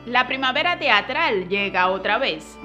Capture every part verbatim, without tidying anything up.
La primavera teatral llega otra vez.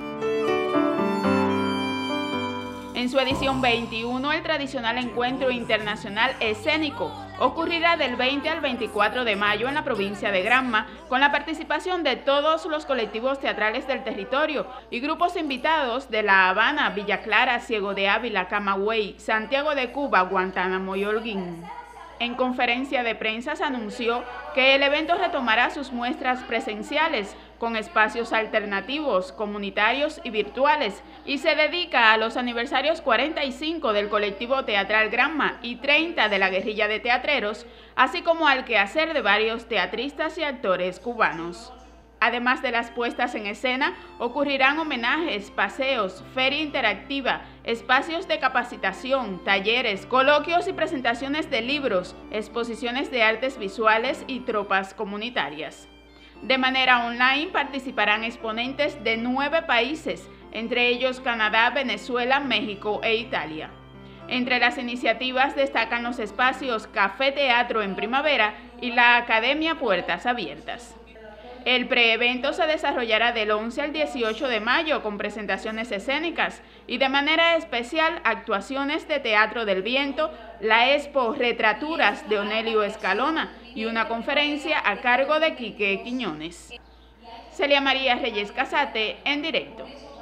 En su edición veintiuno, el tradicional encuentro internacional escénico ocurrirá del veinte al veinticuatro de mayo en la provincia de Granma, con la participación de todos los colectivos teatrales del territorio y grupos invitados de La Habana, Villa Clara, Ciego de Ávila, Camagüey, Santiago de Cuba, Guantánamo y Holguín. En conferencia de prensa se anunció que el evento retomará sus muestras presenciales con espacios alternativos, comunitarios y virtuales, y se dedica a los aniversarios cuarenta y cinco del colectivo teatral Granma y treinta de la guerrilla de teatreros, así como al quehacer de varios teatristas y actores cubanos. Además de las puestas en escena, ocurrirán homenajes, paseos, feria interactiva, espacios de capacitación, talleres, coloquios y presentaciones de libros, exposiciones de artes visuales y tropas comunitarias. De manera online participarán exponentes de nueve países, entre ellos Canadá, Venezuela, México e Italia. Entre las iniciativas destacan los espacios Café Teatro en Primavera y la Academia Puertas Abiertas. El preevento se desarrollará del once al dieciocho de mayo con presentaciones escénicas y de manera especial actuaciones de Teatro del Viento, la expo Retraturas de Onelio Escalona y una conferencia a cargo de Quique Quiñones. Celia María Reyes Casate, en directo.